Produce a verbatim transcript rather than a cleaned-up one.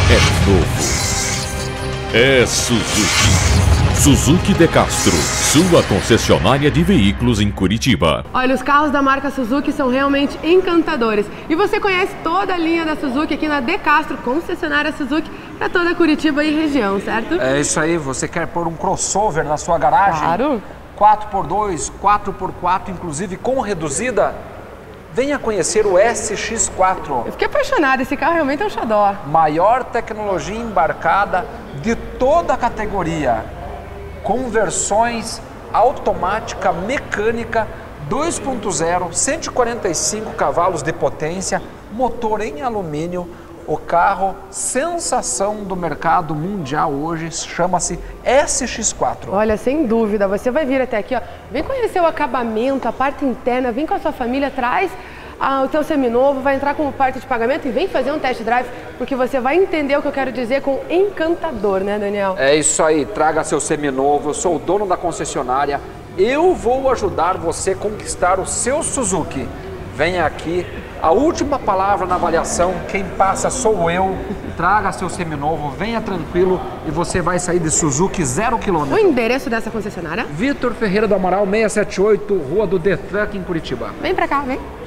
é novo. É Suzuki. Suzuki de Castro, sua concessionária de veículos em Curitiba. Olha, os carros da marca Suzuki são realmente encantadores. E você conhece toda a linha da Suzuki aqui na De Castro, concessionária Suzuki, para toda Curitiba e região, certo? É isso aí, você quer pôr um crossover na sua garagem? Claro. quatro por dois, quatro por quatro, inclusive com reduzida? Venha conhecer o S X quatro. Eu fiquei apaixonada, esse carro realmente é um xodó. Maior tecnologia embarcada de toda a categoria. Conversões automática, mecânica, dois ponto zero, cento e quarenta e cinco cavalos de potência, motor em alumínio. O carro sensação do mercado mundial hoje chama-se S X quatro. Olha, sem dúvida, você vai vir até aqui, ó, vem conhecer o acabamento, a parte interna, vem com a sua família, traz ah, o teu seminovo, vai entrar como parte de pagamento e vem fazer um test drive, porque você vai entender o que eu quero dizer com encantador, né, Daniel? É isso aí, traga seu seminovo, eu sou o dono da concessionária, eu vou ajudar você a conquistar o seu Suzuki. Venha aqui, a última palavra na avaliação, quem passa sou eu. Traga seu seminovo, venha tranquilo e você vai sair de Suzuki zero quilômetro. O endereço dessa concessionária? Vitor Ferreira do Amaral, seiscentos e setenta e oito, Rua do Detran, aqui em Curitiba. Vem pra cá, vem.